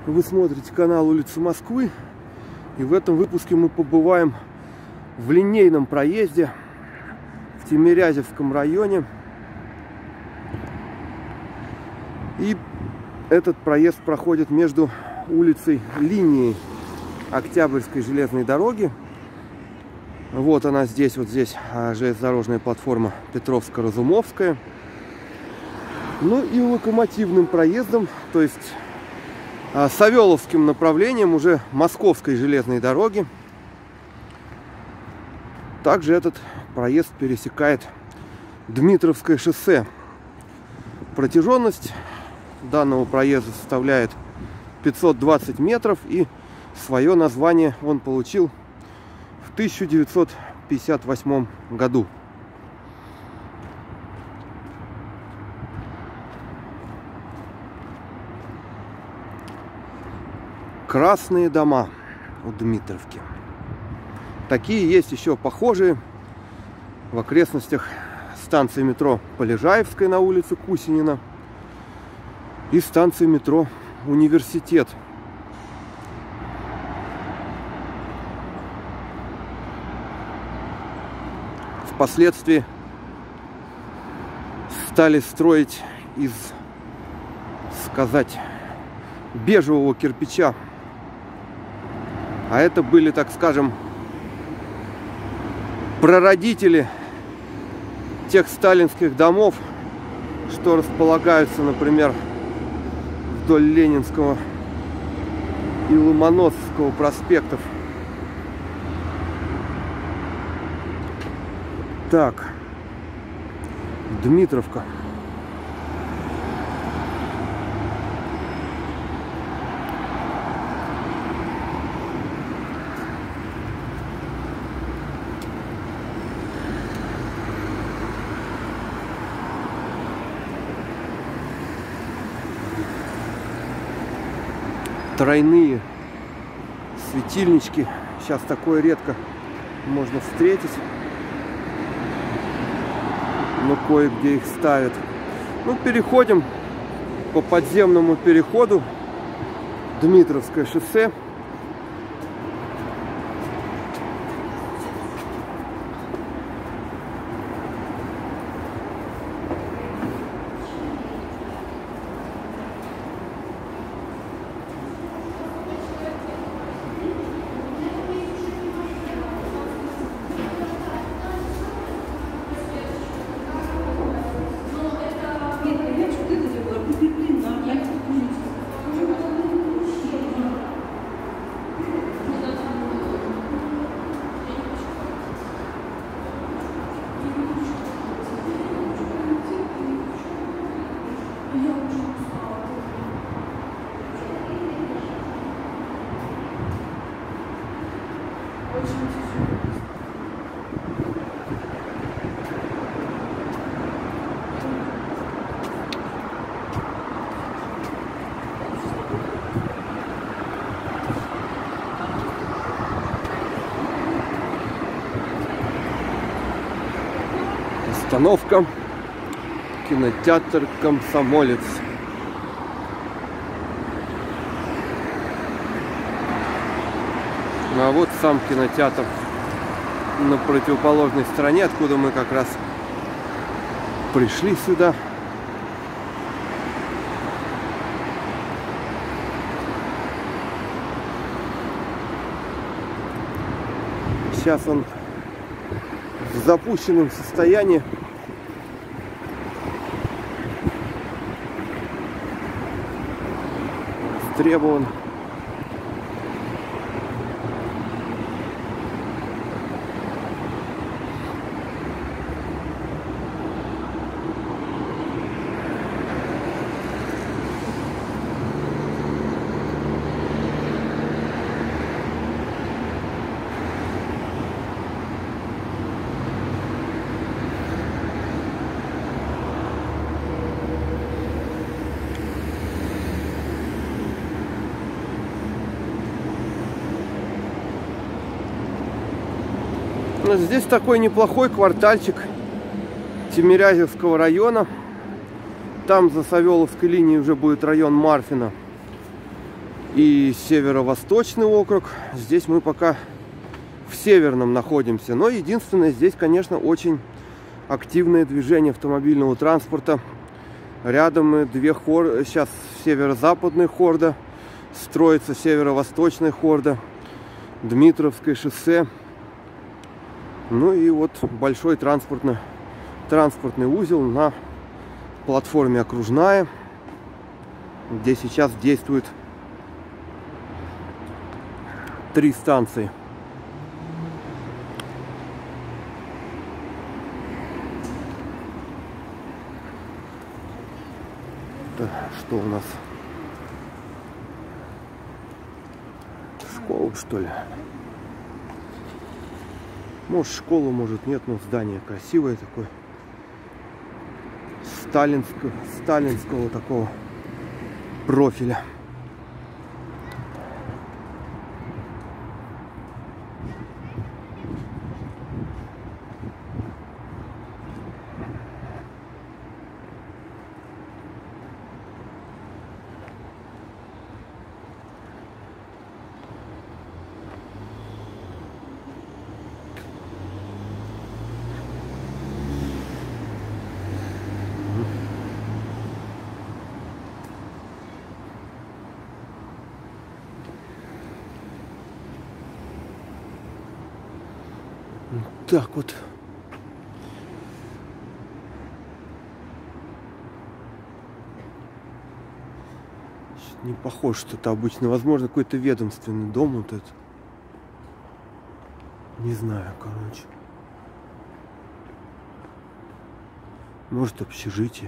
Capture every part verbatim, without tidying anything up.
Вы смотрите канал Улица Москвы, и в этом выпуске мы побываем в линейном проезде в Тимирязевском районе. И этот проезд проходит между улицей Линией Октябрьской железной дороги. Вот она здесь, вот здесь железнодорожная платформа Петровско-Разумовская. Ну и локомотивным проездом, то есть Савеловским направлением уже Московской железной дороги. Также этот проезд пересекает Дмитровское шоссе. Протяженность данного проезда составляет пятьсот двадцать метров, и свое название он получил в тысяча девятьсот пятьдесят восьмом году. Красные дома у Дмитровки. Такие есть еще похожие в окрестностях станции метро Полежаевская на улице Кусинина и станции метро Университет. Впоследствии стали строить из, сказать, бежевого кирпича. А это были, так скажем, прародители тех сталинских домов, что располагаются, например, вдоль Ленинского и Ломоносовского проспектов. Так, Дмитровка. Тройные светильнички. Сейчас такое редко можно встретить, но кое-где их ставят. Ну, переходим по подземному переходу Дмитровское шоссе. Остановка кинотеатр «Комсомолец». А вот сам кинотеатр на противоположной стороне, откуда мы как раз пришли сюда. Сейчас он в запущенном состоянии. Востребован. Здесь такой неплохой квартальчик Тимирязевского района. Там за Савеловской линией уже будет район Марфина. и Северо-Восточный округ. Здесь мы пока в Северном находимся. Но единственное, здесь, конечно, очень активное движение автомобильного транспорта. Рядом две хорды. Сейчас северо-западная хорда, строится северо-восточная хорда, Дмитровское шоссе. Ну и вот большой транспортный, транспортный узел на платформе Окружная, где сейчас действует три станции. Что у нас? Школа, что ли? Может, школа, может, нет, но здание красивое такое. Сталинского, сталинского такого профиля. Так вот. Не похож, что это обычно. Возможно, какой-то ведомственный дом вот этот. Не знаю, короче. Может, общежитие.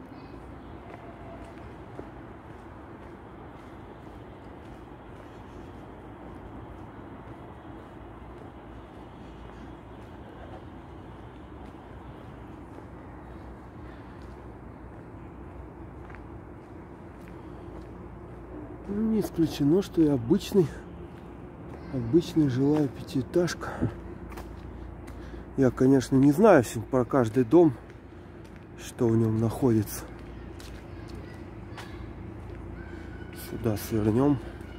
Не исключено, что и обычный, обычная жилая пятиэтажка. Я, конечно, не знаю про каждый дом, что в нем находится. Сюда свернем.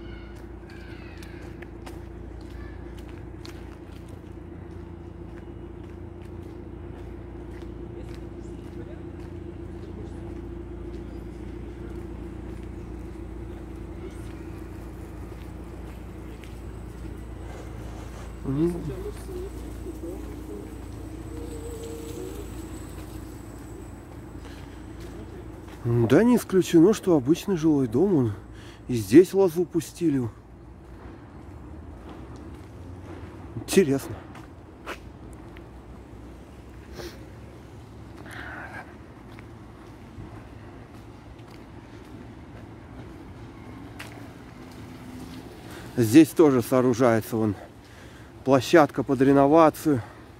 Да, не исключено, что обычный жилой дом. Он и здесь лозу пустили. Интересно. Здесь тоже сооружается вон площадка под реновацию.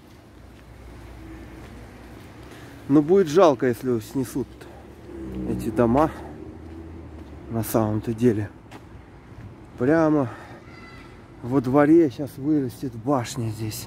Но будет жалко, если снесут эти дома. На самом-то деле. Прямо во дворе сейчас вырастет башня здесь.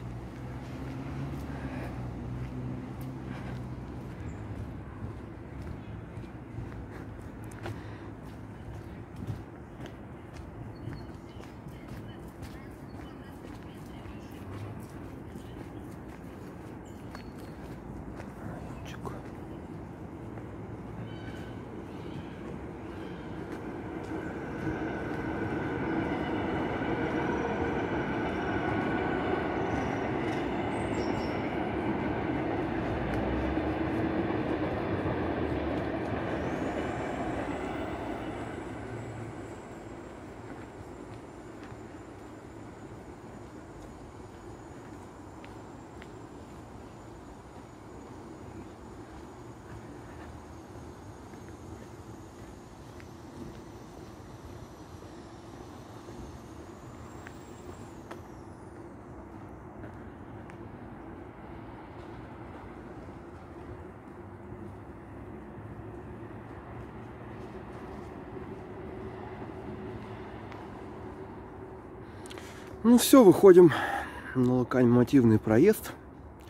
Ну все, выходим на локомотивный проезд.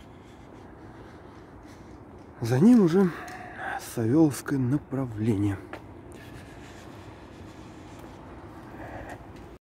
За ним уже Савеловское направление.